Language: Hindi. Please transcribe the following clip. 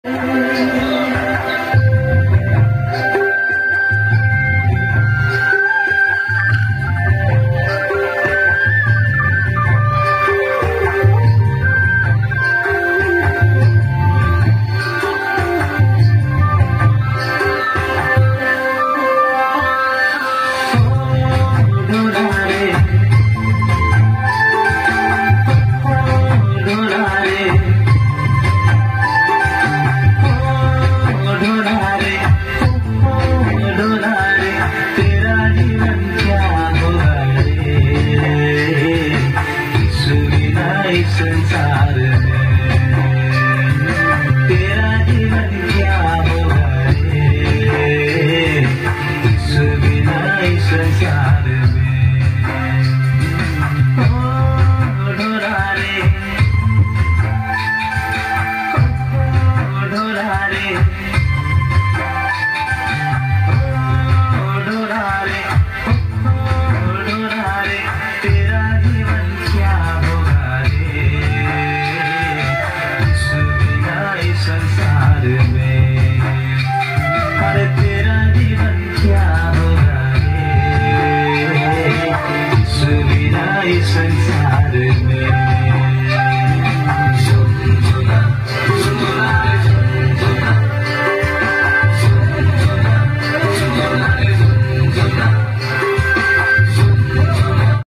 संसार तेरा जीवन क्या होगा रे, इस बिना इस संसार में। ओ ढोला रे, ओ ढोला रे।